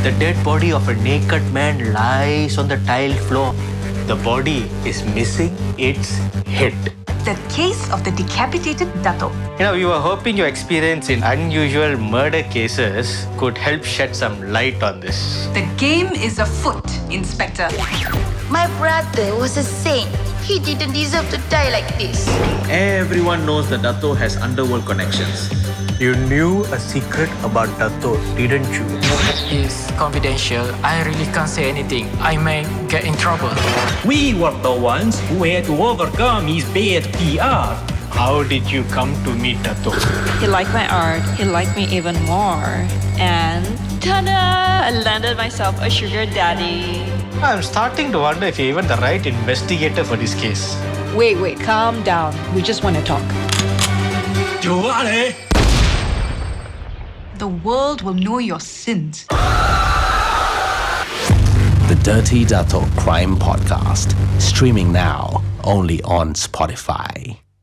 The dead body of a naked man lies on the tiled floor. The body is missing its head. The case of the decapitated Dato. We were hoping your experience in unusual murder cases could help shed some light on this. The game is afoot, Inspector. My brother was a saint. He didn't deserve to die like this. Everyone knows that Dato has underworld connections. You knew a secret about Dato, didn't you? It's confidential. I really can't say anything. I may get in trouble. We were the ones who had to overcome his bad PR. How did you come to meet Dato? He liked my art. He liked me even more. And ta-da! I landed myself a sugar daddy. I'm starting to wonder if you're even the right investigator for this case. Wait, calm down. We just want to talk. The world will know your sins. The Dirty Dato Crime Podcast. Streaming now only on Spotify.